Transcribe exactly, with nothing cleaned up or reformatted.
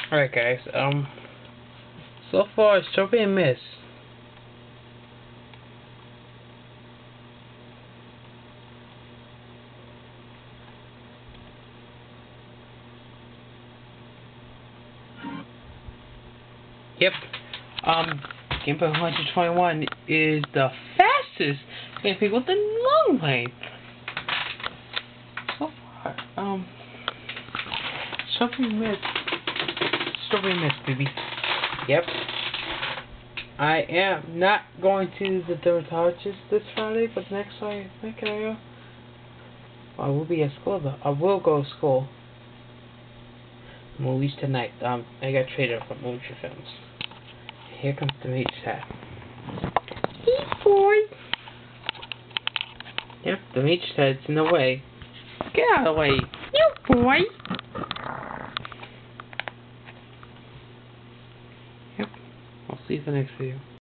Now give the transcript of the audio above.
Alright guys, um, so far it's still being missed. Yep, um, Gameplay one twenty-one is the fastest gameplay with the long length. So far, um, still being missed. Still being missed, baby. Yep. I am not going to the dermatologist this Friday, but next Friday, I think I go. I will be at school though. I will go to school. Movies tonight. Um, I got a trailer from Movie Films. Here comes the Mage Tab. Hey boy! Yep, the Mage Tab's in the way. Get out of the way, you boy! Yep, I'll see you in the next video.